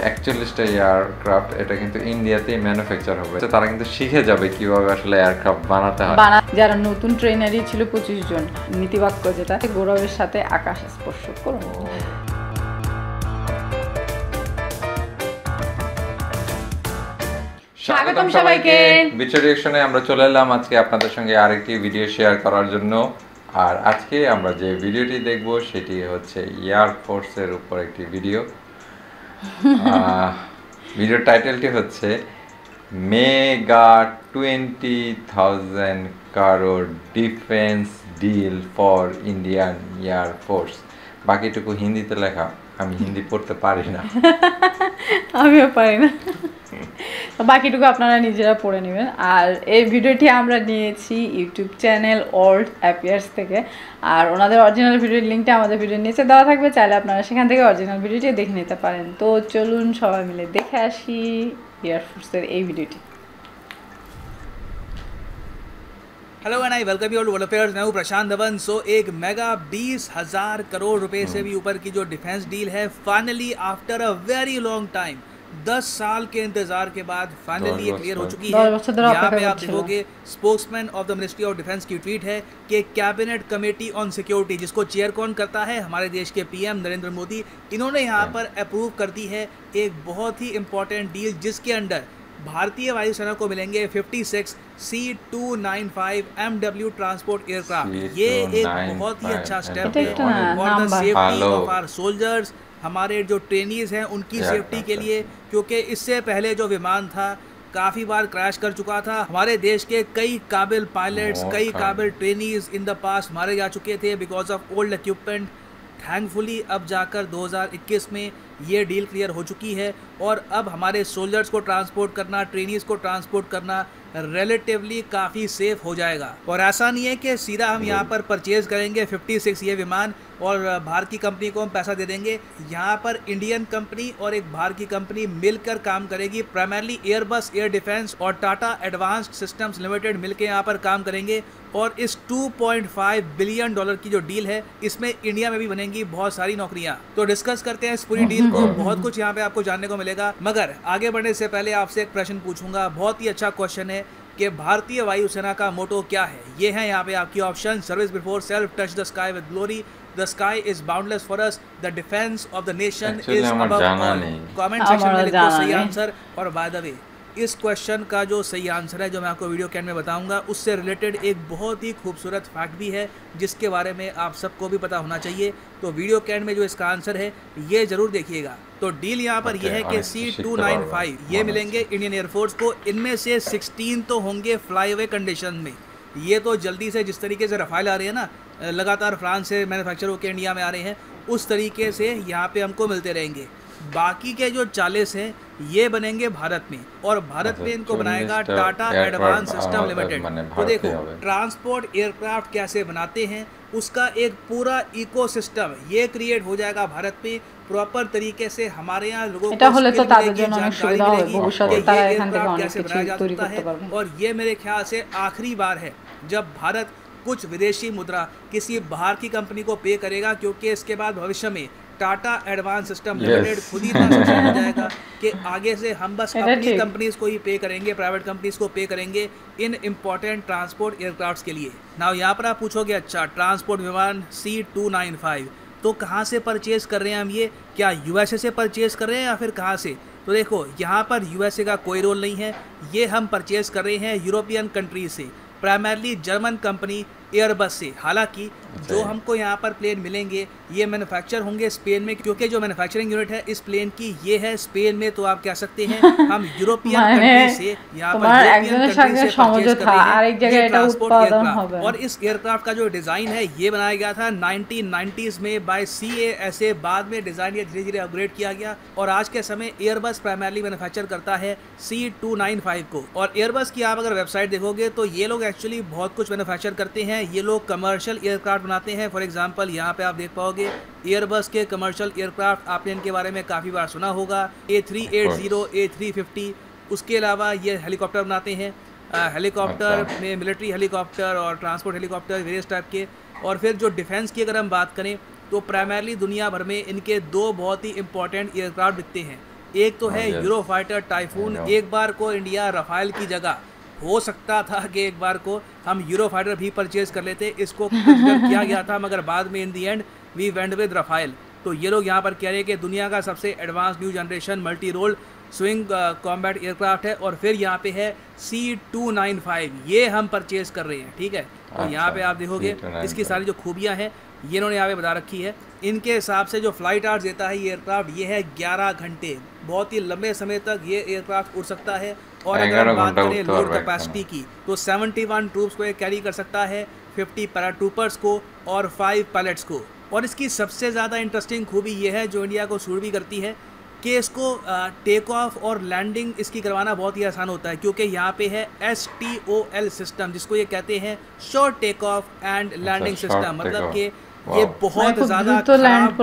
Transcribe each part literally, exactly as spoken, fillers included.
একচল্লিশটা aircraft এটা কিন্তু ইন্ডিয়াতেই manufacture হবে, তারা কিন্তু শিখে যাবে কিভাবে আসলে এয়ারক্রাফট বানাতে হয়। যারা নতুন ট্রেনারই ছিল পঁচিশ জন, নীতিবাক্য যেটা গৌরবের সাথে আকাশ স্পর্শ করুন। স্বাগতম সবাইকে ভিডিও রিঅ্যাকশনে। আমরা চলে এলাম আজকে আপনাদের সঙ্গে আরেকটি ভিডিও শেয়ার করার জন্য। আর আজকে আমরা যে ভিডিওটি দেখব সেটি হচ্ছে এয়ার ফোর্সের উপর একটি ভিডিও। ভিডিওর টাইটেলটি হচ্ছে mega twenty thousand crore defence deal for Indian air force. বাকিটুকু হিন্দিতে লেখা, আমি হিন্দি পড়তে পারি না। আমিও পারি না, বাকিটুকু আপনারা নিজেরা পড়ে নেবেন। আর এই ভিডিওটি আমরা নিয়েছি ইউটিউব চ্যানেল ওল্ড অ্যাপিয়ার্স থেকে। আর ওনাদের অরিজিনাল ভিডিওর লিঙ্কটা আমাদের ভিডিওর নিচে দেওয়া থাকবে, চাইলে আপনারা সেখান থেকে অরিজিনাল ভিডিওটি দেখে নিতে পারেন। তো চলুন সবাই মিলে দেখে আসি এয়ারফোর্সের এই ভিডিওটি। Hello and I welcome you all to world affairs. मैं हूं प्रशांत धवन। सो एक मेगा बीस हजार करोड़ रुपए से भी ऊपर की जो डिफेंस डील है, finally after a very long time, दस साल के इंतजार के बाद फाइनली ये क्लियर हो चुकी है। यहाँ पे आप देखोगे spokesman of the ministry of defence की ट्वीट है कि कैबिनेट कमेटी ऑन सिक्योरिटी, जिसको चेयर कौन करता है, हमारे देश के पीएम नरेंद्र मोदी, इन्होंने यहाँ पर अप्रूव कर दी है एक बहुत ही इंपॉर्टेंट डील, जिसके अंडर भारतीय वायुसेना को मिलेंगे छप्पन C two nine five M W transport aircraft. ये एक बहुत ही अच्छा स्टेप है for the safety of our soldiers, हमारे जो ट्रेनीज हैं उनकी सेफ्टी के लिए, क्योंकि इससे पहले जो विमान था काफ़ी बार क्रैश कर चुका था। हमारे देश के कई काबिल पायलट्स, कई काबिल ट्रेनीज इन द पास्ट मारे जा चुके थे because of old equipment. Thankfully अब जाकर दो हज़ार इक्कीस में ये डील क्लियर हो चुकी है और अब हमारे सोल्जर्स को ट्रांसपोर्ट करना, ट्रेनीज़ को ट्रांसपोर्ट करना रिलेटिवली काफ़ी सेफ हो जाएगा। और ऐसा नहीं है कि सीधा हम यहाँ पर परचेज़ करेंगे छप्पन ये विमान और बाहर की कंपनी को हम पैसा दे देंगे। यहाँ पर इंडियन कंपनी और एक बाहर की कंपनी मिलकर काम करेगी। प्राइमरली एयरबस एयर डिफेंस और टाटा एडवांस्ड सिस्टम्स लिमिटेड मिलकर यहाँ पर काम करेंगे। और इस two point five billion dollar की जो डील है, इसमें इंडिया में भी बनेंगी बहुत सारी नौकरियाँ। तो डिस्कस करते हैं इस पूरी डील को, बहुत कुछ यहाँ पे आपको जानने को मिलेगा। मगर आगे बढ़ने से पहले आपसे एक प्रश्न पूछूंगा, बहुत ही अच्छा क्वेश्चन है कि भारतीय वायुसेना का मोटो क्या है। ये है यहाँ पे आपकी option. Service before self, touch the sky with glory, the sky is boundless for us, the defence of the nation is above all. Comment section में लिखो सही आंसर। और बाय द वे, इस क्वेश्चन का जो सही आंसर है, जो मैं आपको वीडियो के एंड में बताऊंगा, उससे रिलेटेड एक बहुत ही खूबसूरत फैक्ट भी है जिसके बारे में आप सबको भी पता होना चाहिए। तो वीडियो के एंड में जो इसका आंसर है ये ज़रूर देखिएगा। तो डील यहाँ पर यह है कि सी टू नाइन फाइव ये मिलेंगे इंडियन एयरफोर्स को। इनमें से सिक्सटीन तो होंगे फ्लाई अवे कंडीशन में। ये तो जल्दी से, जिस तरीके से रफाल आ रहे हैं ना, लगातार फ्रांस से मैन्युफैक्चर होकर इंडिया में आ रहे हैं, उस तरीके से यहाँ पे हमको मिलते रहेंगे। बाकी के जो चालीस हैं ये बनेंगे भारत में, और भारत में इनको बनाएगा टाटा एडवांस सिस्टम लिमिटेड। तो देखो ट्रांसपोर्ट एयरक्राफ्ट कैसे बनाते हैं, उसका एक पूरा इकोसिस्टम ये क्रिएट हो जाएगा भारत में प्रॉपर तरीके से। हमारे यहाँ लोगों को कैसे बनाया जा सकता है। और ये मेरे ख्याल से आखिरी बार है जब भारत कुछ विदेशी मुद्रा किसी बाहर की कंपनी को पे करेगा, क्योंकि इसके बाद भविष्य में टाटा एडवांस सिस्टम लिमिटेड खुद ही इतना सक्षम हो जाएगा कि आगे से हम बस अपनी कंपनीज को ही पे करेंगे, प्राइवेट कंपनीज को पे करेंगे इन इम्पोर्टेंट ट्रांसपोर्ट एयरक्राफ्ट्स के लिए। नाउ यहाँ पर आप पूछोगे, अच्छा ट्रांसपोर्ट विमान सी टू नाइन फाइव तो कहाँ से परचेज़ कर रहे हैं हम? ये क्या यूएसए से परचेज़ कर रहे हैं या फिर कहाँ से? तो देखो यहाँ पर यूएसए का कोई रोल नहीं है, ये हम परचेज़ कर रहे हैं यूरोपियन कंट्रीज से, प्राइमरली जर्मन कंपनी एयरबस से। हालांकि जो हमको यहाँ पर प्लेन मिलेंगे ये मैन्युफैक्चर होंगे स्पेन में, क्योंकि जो मैन्युफैक्चरिंग यूनिट है इस प्लेन की ये है स्पेन में। तो आप कह सकते हैं हम यूरोपियन कंट्री से यहाँ पर यूरोपियन कंट्री से परचेज कर रहे हैं ट्रांसपोर्ट एयरक्राफ्ट। और इस एयरक्राफ्ट का जो डिज़ाइन है ये बनाया गया था नाइनटीन नाइंटीज़ में by C A S A. बाद में डिज़ाइन ये धीरे धीरे अपग्रेड किया गया और आज के समय एयरबस प्राइमरली मैन्युफैक्चर करता है सी टू नाइन फाइव को। और एयरबस की आप अगर वेबसाइट देखोगे तो ये लोग एक्चुअली बहुत कुछ मैन्युफैक्चर करते हैं। ये लोग कमर्शियल एयरक्राफ्ट बनाते हैं। फॉर एग्जांपल यहाँ पे आप देख पाओगे एयरबस के कमर्शियल एयरक्राफ्ट, आपने इनके बारे में काफ़ी बार सुना होगा, A three eighty, A three fifty. उसके अलावा ये हेलीकॉप्टर बनाते हैं, हेलीकॉप्टर में मिलिट्री हेलीकॉप्टर और ट्रांसपोर्ट हेलीकॉप्टर वेरियस टाइप के। और फिर जो डिफेंस की अगर हम बात करें तो प्राइमरली दुनिया भर में इनके दो बहुत ही इंपॉर्टेंट एयरक्राफ्ट दिखते हैं। एक तो है यूरो फाइटर टाइफून। एक बार को इंडिया रफाल की जगह हो सकता था कि एक बार को हम यूरो फाइटर भी परचेज कर लेते, इसको कंसिडर किया गया था, मगर बाद में in the end we went with Rafale. तो ये लोग यहाँ पर कह रहे हैं कि दुनिया का सबसे advance new generation multi role swing combat aircraft है। और फिर यहाँ पे है सी टू नाइन फाइव, ये हम परचेज कर रहे हैं, ठीक है। तो यहाँ पे आप देखोगे इसकी सारी जो खूबियाँ हैं ये इन्होंने यहाँ पे बता रखी है। इनके हिसाब से जो फ्लाइट आवर्स देता है ये एयरक्राफ्ट ये है ग्यारह घंटे, बहुत ही लंबे समय तक ये एयरक्राफ्ट उड़ सकता है। और अगर हम बात करें लोड कैपेसिटी की तो इकहत्तर ट्रूप्स को ये कैरी कर सकता है, पचास पैराट्रूपर्स को और पाँच पायलट्स को। और इसकी सबसे ज़्यादा इंटरेस्टिंग खूबी ये है जो इंडिया को सूट भी करती है कि इसको टेक ऑफ और लैंडिंग इसकी करवाना बहुत ही आसान होता है, क्योंकि यहाँ पे है S T O L system, जिसको ये कहते हैं short take off and landing system. मतलब कि ये बहुत ज़्यादा खराब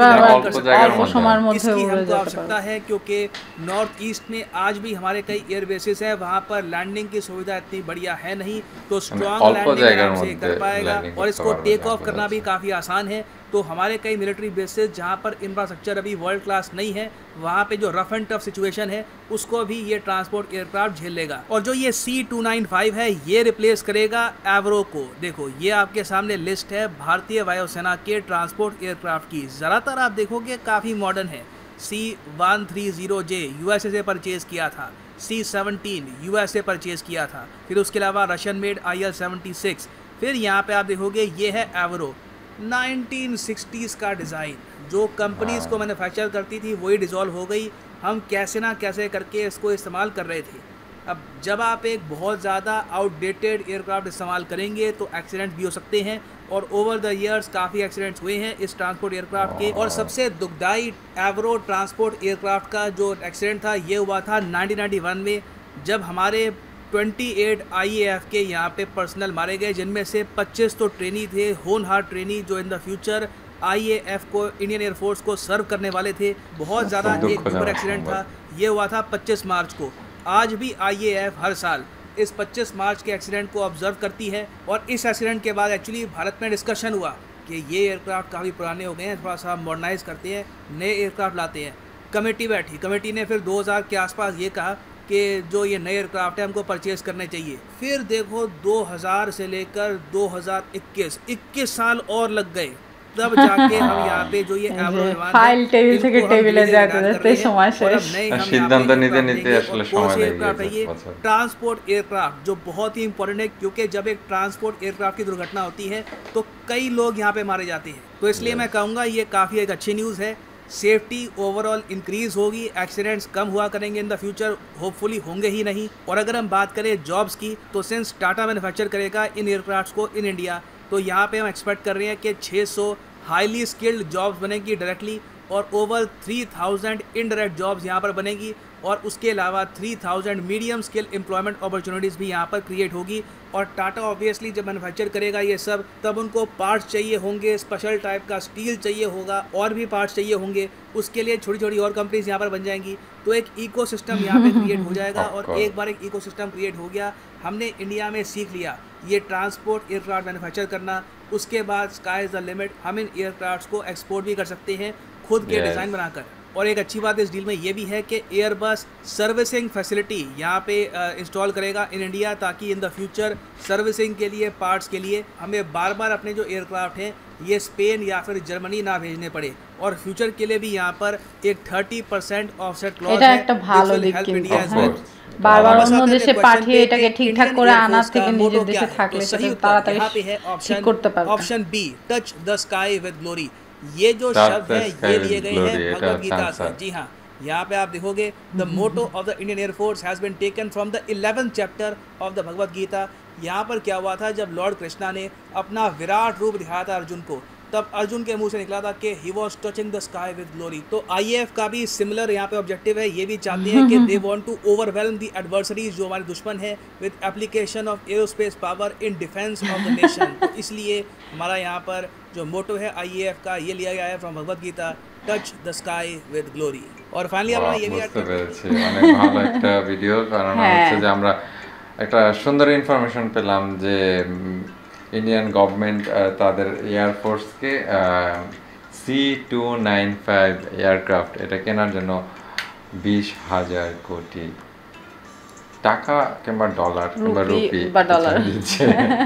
इसकी हमको आवश्यकता है, क्योंकि नॉर्थ ईस्ट में आज भी हमारे कई एयर बेसिस है, वहाँ पर लैंडिंग की सुविधा इतनी बढ़िया है नहीं, तो स्ट्रॉन्ग लैंडिंग से कर पाएगा। और इसको टेक ऑफ करना भी काफ़ी आसान है। तो हमारे कई मिलिट्री बेसिस जहाँ पर इंफ्रास्ट्रक्चर अभी वर्ल्ड क्लास नहीं है, वहाँ पे जो रफ एंड टफ सिचुएशन है उसको भी ये ट्रांसपोर्ट एयरक्राफ्ट झेल लेगा। और जो ये सी टू नाइन फाइव है ये रिप्लेस करेगा एवरो को। देखो ये आपके सामने लिस्ट है भारतीय वायुसेना के ट्रांसपोर्ट एयरक्राफ्ट की। ज़्यादातर आप देखोगे काफ़ी मॉडर्न है। C one three zero J USA से परचेज किया था, सी सेवनटीन यूएसए परचेज किया था, फिर उसके अलावा Russian made I L seventy six. फिर यहाँ पे आप देखोगे ये है एवरो नाइनटीन सिक्सटीज़ का डिज़ाइन, जो कंपनीज़ को मैन्युफैक्चर करती थी वही डिज़ोल्व हो गई। हम कैसे ना कैसे करके इसको इस्तेमाल कर रहे थे। अब जब आप एक बहुत ज़्यादा आउटडेटेड एयरक्राफ्ट इस्तेमाल करेंगे तो एक्सीडेंट भी हो सकते हैं, और ओवर द ईयर्स काफ़ी एक्सीडेंट्स हुए हैं इस ट्रांसपोर्ट एयरक्राफ्ट के। और सबसे दुखदाई एवरो ट्रांसपोर्ट एयरक्राफ्ट का जो एक्सीडेंट था ये हुआ था नाइनटीन नाइंटी वन में, जब हमारे अट्ठाईस आई ए एफ के यहाँ पे पर्सनल मारे गए, जिनमें से पच्चीस तो ट्रेनी थे, होनहार ट्रेनी, जो in the future I A F को, इंडियन एयरफोर्स को सर्व करने वाले थे। बहुत ज़्यादा एक दुखद एक्सीडेंट था, ये हुआ था पच्चीस मार्च को। आज भी आई ए एफ हर साल इस पच्चीस मार्च के एक्सीडेंट को ऑब्जर्व करती है। और इस एक्सीडेंट के बाद एक्चुअली भारत में डिस्कशन हुआ कि ये एयरक्राफ्ट काफ़ी पुराने हो गए हैं, थोड़ा सा मॉडर्नाइज करते हैं, नए एयरक्राफ्ट लाते हैं। कमेटी बैठी, कमेटी ने फिर दो हज़ार के आसपास ये कहा कि जो ये नए एयरक्राफ्ट है हमको परचेज़ करने चाहिए। फिर देखो दो हज़ार से लेकर दो हज़ार इक्कीस इक्कीस साल और लग गए, तब जाके हम यहाँ पे जो ये फाइल टेबल থেকে টেবিলে যেতে যেতে সময় শেষ। সিদ্ধান্ত নিতে নিতে আসলে সময় লেগে गया। ट्रांसपोर्ट एयरक्राफ्ट जो बहुत ही इंपॉर्टेंट है, क्योंकि जब एक ट्रांसपोर्ट एयरक्राफ्ट की दुर्घटना होती है तो कई लोग यहाँ पे मारे जाते हैं। तो इसलिए मैं कहूँगा ये काफ़ी एक अच्छी न्यूज़ है। सेफ्टी ओवरऑल इंक्रीज़ होगी, एक्सीडेंट्स कम हुआ करेंगे इन द फ्यूचर, होपफुली होंगे ही नहीं। और अगर हम बात करें जॉब्स की, तो सिंस टाटा मैन्युफैक्चर करेगा इन एयरक्राफ्ट्स को इन इंडिया, तो यहाँ पे हम एक्सपेक्ट कर रहे हैं कि छह सौ हाईली स्किल्ड जॉब्स बनेंगी डायरेक्टली, और ओवर तीन हज़ार इनडायरेक्ट जॉब्स यहाँ पर बनेगी। और उसके अलावा तीन हज़ार मीडियम स्किल एम्प्लॉयमेंट अपॉर्चुनिटीज़ भी यहाँ पर क्रिएट होगी। और टाटा ऑब्वियसली जब मैन्युफैक्चर करेगा ये सब, तब उनको पार्ट्स चाहिए होंगे, स्पेशल टाइप का स्टील चाहिए होगा, और भी पार्ट्स चाहिए होंगे, उसके लिए छोटी छोटी और कंपनीज यहाँ पर बन जाएंगी। तो एक इकोसिस्टम यहाँ पे क्रिएट हो जाएगा। और एक बार एक इकोसिस्टम क्रिएट हो गया, हमने इंडिया में सीख लिया ये ट्रांसपोर्ट एयरक्राफ्ट मैन्युफैक्चर करना, उसके बाद स्काई इज़ द लिमिट, हम इन एयरक्राफ्ट्स को एक्सपोर्ट भी कर सकते हैं खुद के डिज़ाइन बनाकर। और एक अच्छी बात इस डील में ये भी है कि एयरबस सर्विसिंग फैसिलिटी यहाँ पे इंस्टॉल करेगा इन इंडिया, ताकि इन द फ्यूचर सर्विसिंग के लिए, पार्ट्स के लिए हमें बार बार अपने जो एयरक्राफ्ट हैं ये स्पेन या फिर जर्मनी ना भेजने पड़े। और फ्यूचर के लिए भी यहाँ पर एक तीस परसेंट ऑफसेट क्लॉज है, हेल्प इंडिया एज वेल। বারবার অন্য দেশে পাঠিয়ে এটাকে ঠিকঠাক করে আনার থেকে নিজের দেশে থাকলে সেটা তাড়াতাড়ি ঠিক করতে পারবে। Option B, touch the sky with glory, ये जो शब्द है ये लिए गए हैं भगवद गीता से। जी हाँ, यहाँ पे आप देखोगे the motto of the Indian air force has been taken from the eleventh chapter of the Bhagavad Gita. यहाँ पर क्या हुआ था, जब लॉर्ड कृष्णा ने अपना विराट रूप दिखाया था अर्जुन को, तब अर्जुन के मुंह से निकला था कि he was touching the sky with glory. तो आई ए एफ का भी सिमिलर यहाँ पे ऑब्जेक्टिव है, ये भी चाहते हैं कि they want to overwhelm the adversaries जो हमारे दुश्मन है with application of aerospace power in defence of the nation. तो इसलिए हमारा यहाँ पर जो मोटो है आई ए एफ का, ये लिया गया है from Bhagavad Gita, touch the sky with glory. और फाइनली আমরা ये भी বুঝতে পেরেছি, অনেক ভালো একটা ভিডিও, কারণ হচ্ছে যে আমরা একটা সুন্দর ইনফরমেশন পেলাম যে ইন্ডিয়ান গভর্নমেন্ট তাদের এয়ারফোর্সকে C two nine five aircraft এটা কেনার জন্য বিশ হাজার কোটি টাকা কিংবা ডলার কিংবা রুপি বা ডলার দিচ্ছে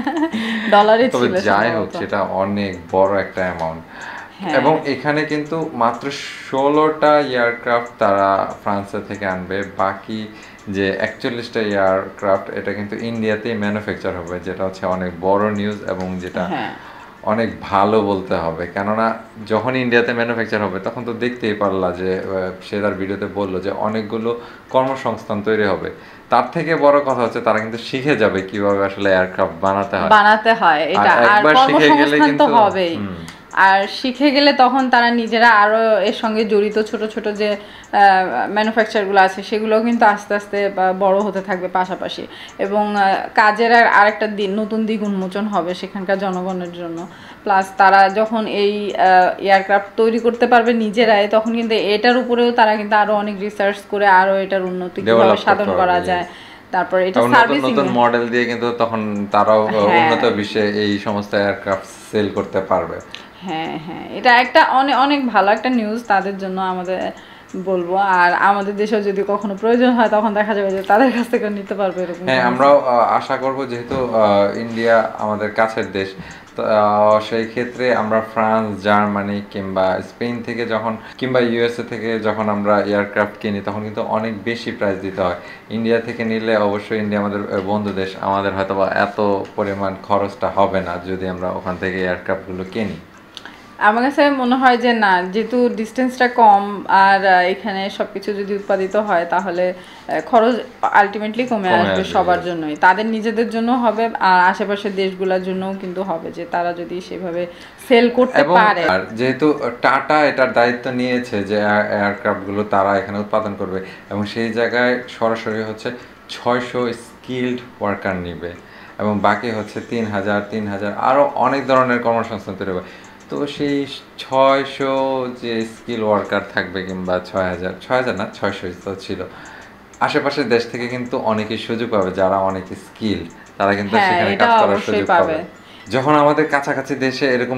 ডলারে তবে ছিল যাই হোক সম্ভবত। সেটা অনেক বড় একটা অ্যামাউন্ট হ্যাঁ। এবং এখানে কিন্তু মাত্র ষোলোটা এয়ারক্রাফট তারা ফ্রান্সের থেকে আনবে, বাকি যে একচল্লিশটা এয়ারক্রাফট এটা কিন্তু ইন্ডিয়াতেই ম্যানুফ্যাকচার হবে, যেটা হচ্ছে অনেক বড় নিউজ এবং যেটা হ্যাঁ অনেক ভালো বলতে হবে। কেননা যখন ইন্ডিয়াতে ম্যানুফ্যাকচার হবে তখন তো দেখতেই পারলা যে আহ, সে তার ভিডিওতে বললো যে অনেকগুলো কর্মসংস্থান তৈরি হবে। তার থেকে বড় কথা হচ্ছে তারা কিন্তু শিখে যাবে কিভাবে আসলে এয়ারক্রাফট বানাতে হয়। বানাতে হয় এটা, আর একবার শিখে গেলে কর্মসংস্থান তো কিন্তু হবেই। হুম, আর শিখে গেলে তখন তারা নিজেরা আরো এর সঙ্গে জড়িত ছোট ছোট যে ম্যানুফ্যাকচারগুলো আছে সেগুলো কিন্তু আস্তে আস্তে বা- বড় হতে থাকবে পাশাপাশি, এবং আহ, কাজের আর আরেকটা দিন নতুন দিক উন্মোচন হবে সেখানকার জনগণের জন্য। প্লাস তারা যখন এই এয়ারক্রাফট তৈরি করতে পারবে নিজেরাই, তখন কিন্তু এটার উপরেও তারা কিন্তু আরো অনেক রিসার্চ করে আরো এটার উন্নতি কিভাবে Develop করতে সাধন করা পারবে, যায়, তারপর এটা এবং নতুন সার্ভিসিং। নতুন মডেল দিয়ে কিন্তু তখন তারাও আহ, হ্যাঁ। উন্নত বিশ্বে এই সমস্ত এয়ারক্রাফট সেল করতে পারবে। হ্যাঁ হ্যাঁ এটা একটা অনেক অনেক ভালো একটা নিউজ তাদের জন্য আমাদের বলবো। আর আমাদের দেশেও যদি কখনো প্রয়োজন হয় তখন দেখা যাবে যে তাদের কাছ থেকে নিতে পারবে এরকম। হ্যাঁ, আমরাও আহ, আশা করব, যেহেতু আহ, ইন্ডিয়া আমাদের কাছের দেশ, তো আহ, সেই ক্ষেত্রে আমরা ফ্রান্স, জার্মানি কিংবা স্পেন থেকে যখন কিংবা ইউএসএ থেকে যখন আমরা এয়ারক্রাফট কিনি তখন কিন্তু অনেক বেশি প্রাইস দিতে হয়। ইন্ডিয়া থেকে নিলে অবশ্যই ইন্ডিয়া আমাদের আহ, বন্ধু দেশ, আমাদের হয়তো বা এত পরিমাণ খরচটা হবে না যদি আমরা ওখান থেকে এয়ারক্রাফটগুলো কিনি। আমার কাছে মনে হয় যে না, যেহেতু ডিস্টেন্সটা কম আর আহ, এখানে সবকিছু যদি উৎপাদিত হয় তাহলে আহ, খরচ আলটিমেটলি কমে কমে আসবে আসবে, সবার yes. জন্যই, তাদের নিজেদের জন্য হবে আর আশেপাশের দেশগুলোর জন্যও কিন্তু হবে, যে তারা যদি সেভাবে সেল করতে এবং পারে। আর যেহেতু টাটা এটার দায়িত্ব নিয়েছে যে এয়ারক্রাফট গুলো তারা এখানে উৎপাদন করবে, এবং সেই জায়গায় সরাসরি হচ্ছে ছয়শো স্কিল্ড ওয়ার্কার নিবে, এবং বাকি হচ্ছে তিন হাজার তিন হাজার আরও অনেক ধরনের কর্মসংস্থান তৈরি হবে। তো সেই ছয়শো যে স্কিল ওয়ার্কার থাকবে কিংবা ছয় হাজার ছয় হাজার না ছয়শো তো ছিল, আশেপাশের দেশ থেকে কিন্তু অনেকেই সুযোগ পাবে, যারা অনেক স্কিল তারা কিন্তু হ্যাঁ, সেখানে এটা কাজ করার অবশ্যই সুযোগ পাবে। পাবে। যখন আমাদের কাছাকাছি দেশে এরকম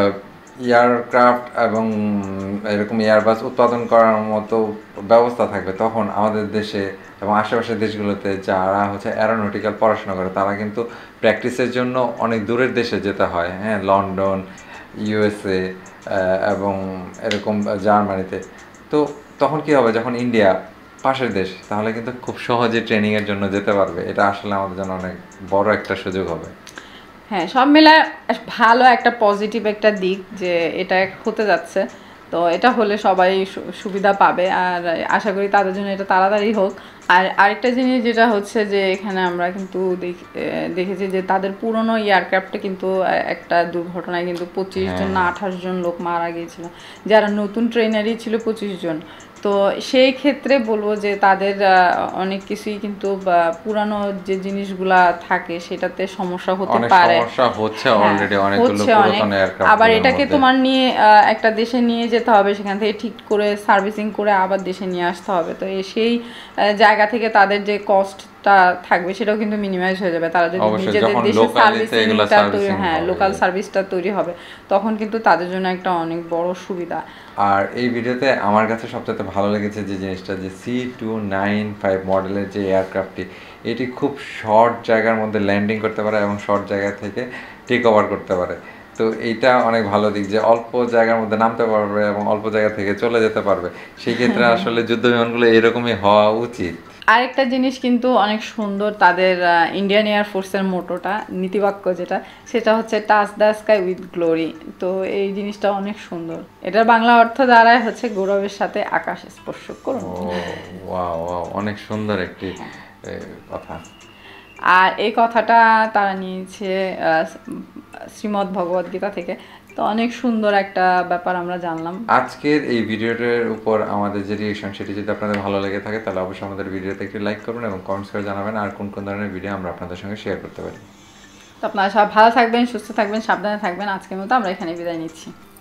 এয়ারক্রাফট এবং এরকম এয়ারবাস উৎপাদন করার মতো ব্যবস্থা থাকবে, তখন আমাদের দেশে এবং আশেপাশের দেশগুলোতে যারা হচ্ছে অ্যারোনটিক্যাল পড়াশোনা করে তারা কিন্তু প্র্যাকটিসের জন্য অনেক দূরের দেশে যেতে হয়, হ্যাঁ, লন্ডন, ইউএসএ এবং এরকম জার্মানিতে। তো তখন কি হবে, যখন ইন্ডিয়া পাশের দেশ, তাহলে কিন্তু খুব সহজে ট্রেনিংয়ের জন্য যেতে পারবে। এটা আসলে আমাদের জন্য অনেক বড় একটা সুযোগ হবে। হ্যাঁ, সব মিলে ভালো একটা পজিটিভ একটা দিক যে এটা হতে যাচ্ছে। তো এটা হলে সবাই সু- সুবিধা পাবে, আর আশা করি তাদের জন্য এটা তাড়াতাড়ি হোক। আর আরেকটা জিনিস যেটা হচ্ছে যে এখানে আমরা কিন্তু দেখ- এ, দেখেছি যে তাদের পুরনো এয়ারক্রাফটে কিন্তু এ- একটা দুর্ঘটনায় কিন্তু পঁচিশ জন না আঠাশ জন লোক মারা গিয়েছিল, যারা নতুন ট্রেনারই ছিল পঁচিশ জন। তো সেই ক্ষেত্রে বলবো যে তাদের আহ, অনেক কিছুই কিন্তু বা, পুরানো যে জিনিসগুলা থাকে সেটাতে সমস্যা হতে অনেক পারে। সমস্যা হচ্ছে হ্যাঁ, অলরেডি অনেকগুলো হচ্ছে অনেক। পুরাতন এয়ারক্রাফট। আবার এটাকে তোমার নিয়ে আহ, একটা দেশে নিয়ে যেতে হবে, সেখান থেকে ঠিক করে সার্ভিসিং করে আবার দেশে নিয়ে আসতে হবে। তো এ- সেই আহ, জায়গা থেকে তাদের যে কস্টটা থাকবে সেটাও কিন্তু মিনিমাইজ হয়ে যাবে। তারা যদি অবশ্যই, নিজেদের যখন দেশে locally তে সার্ভিসিংটা এগুলা তৈরি, servicing হ্যাঁ হবে, লোকাল yes. সার্ভিসটা তৈরি হবে, তখন কিন্তু তাদের জন্য একটা অনেক বড় সুবিধা। আর এই ভিডিওতে আমার কাছে সবচেয়ে ভালো লেগেছে যে জিনিসটা, যে সি টু নাইন ফাইভ মডেলের যে এয়ারক্রাফটটি, এটি খুব শর্ট জায়গার মধ্যে ল্যান্ডিং করতে পারে এবং শর্ট জায়গা থেকে টেক ওভার করতে পারে। তো এইটা অনেক ভালো দিক যে অল্প জায়গার মধ্যে নামতে পারবে এবং অল্প জায়গা থেকে চলে যেতে পারবে। সেই ক্ষেত্রে আসলে যুদ্ধ বিমানগুলো এরকমই হওয়া উচিত। আরেকটা জিনিস কিন্তু অনেক সুন্দর, তাদের ইন্ডিয়ান এয়ারফোর্সের মোটোটা, নীতিবাক্য যেটা, সেটা হচ্ছে touch the sky with glory. তো এই জিনিসটা অনেক সুন্দর। এটার বাংলা অর্থ দাঁড়ায় হচ্ছে গৌরবের সাথে আকাশ স্পর্শ করুন। ও ওয়াও ওয়াও, অনেক সুন্দর একটি এ, কথা। আর এই কথাটা তারা নিয়েছে আহ, শ্রীমদ্ ভগবদ গীতা থেকে। তো অনেক সুন্দর একটা ব্যাপার আমরা জানলাম আজকের এই ভিডিওটার উপর আমাদের যে রিয়েকশন, সেটি যদি আপনাদের ভালো লেগে থাকে তাহলে অবশ্যই আমাদের ভিডিওতে একটি লাইক করবেন এবং কমেন্টস করে জানাবেন আর কোন কোন ধরনের ভিডিও আমরা আপনাদের সঙ্গে শেয়ার করতে পারি। তো আপনারা সব ভালো থাকবেন, সুস্থ থাকবেন, সাবধানে থাকবেন। আজকের মতো আমরা এখানে বিদায় নিচ্ছি।